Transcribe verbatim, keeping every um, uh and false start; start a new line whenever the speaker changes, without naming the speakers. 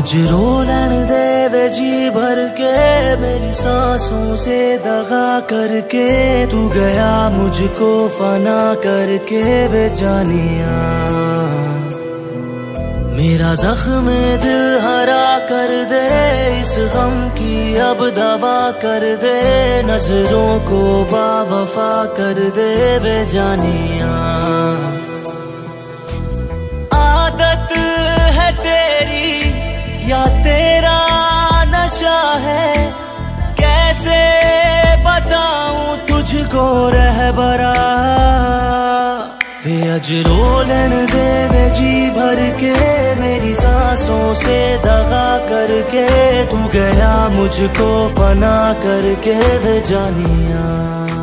अज रोलन दे वे जी भर के मेरी सांसों से दगा करके, तू गया मुझको फना करके वे जानिया। मेरा जख्म दिल हरा कर दे, इस गम की अब दवा कर दे, नजरों को बावफा कर दे वे जानिया। आदत है तेरी या तेरा नशा है, कैसे बताऊं तुझको रहबरा। वे अज रोलन दे वे जी भर के मेरी सांसों से दगा करके, तू गया मुझको फना करके वे जानिया।